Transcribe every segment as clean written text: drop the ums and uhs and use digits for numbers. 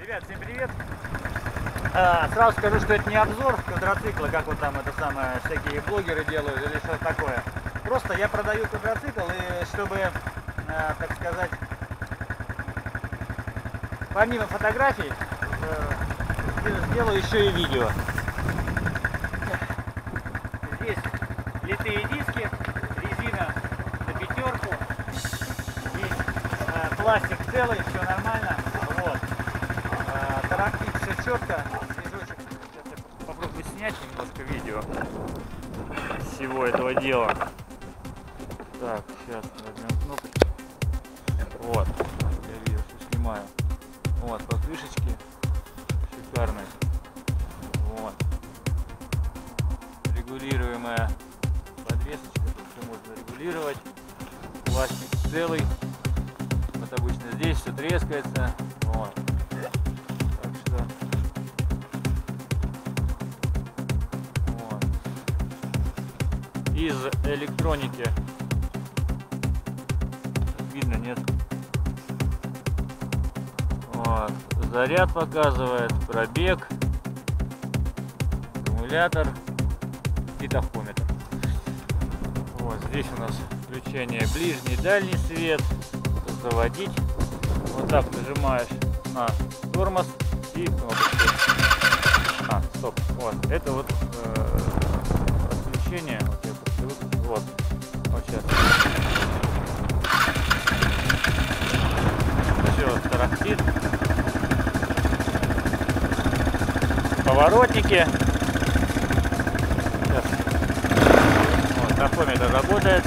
Ребят, всем привет! Сразу скажу, что это не обзор квадроцикла, как вот там это самое всякие блогеры делают или что-то такое. Просто я продаю квадроцикл, и чтобы, так сказать, помимо фотографий, сделаю еще и видео. Здесь литые диски, резина на пятерку, здесь пластик целый, все нормально. Вот. Тарахтит все четко. Движочек. Сейчас я попробую снять немножко видео всего этого дела. Так, сейчас нажмем кнопочку. Вот. Я вижу, что снимаю. Вот, подвышечки шикарные. Вот. Регулируемая подвесочка. Тут все можно регулировать. Пластик целый. Вот обычно здесь все трескается. Вот. Так что вот. Из электроники видно, нет? Вот. Заряд показывает, пробег, аккумулятор и тахометр. Вот здесь у нас включение ближний и дальний свет. Заводить. Вот так нажимаешь на тормоз и кнопочку. Стоп. Вот. Это вот отключение. Вот. Вот сейчас. Все тарахтит. Поворотники. Сейчас. Вот, тахометр работает.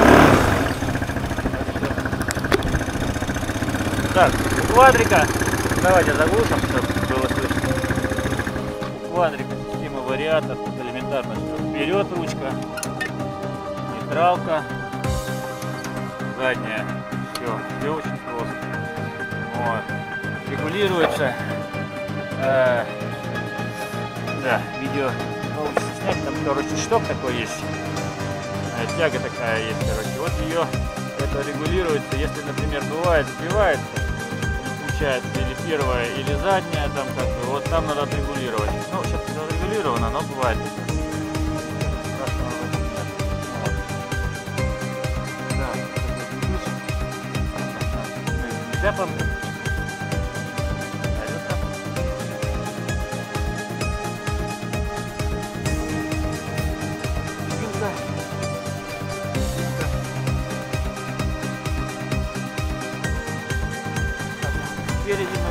Так, у квадрика, давайте заглушим, чтобы было слышно. У квадрика система вариатор, тут элементарно, что вперед ручка, нейтралка, задняя, все очень просто. Вот. Регулируется, да, видео получится снять, там, короче, шток такой есть, тяга такая есть, короче, вот ее, это регулируется, если, например, бывает, сбивается, или первая, или задняя, там как бы, вот там надо отрегулировать. Ну, сейчас отрегулировано, но бывает. Нельзя помнить. Спереди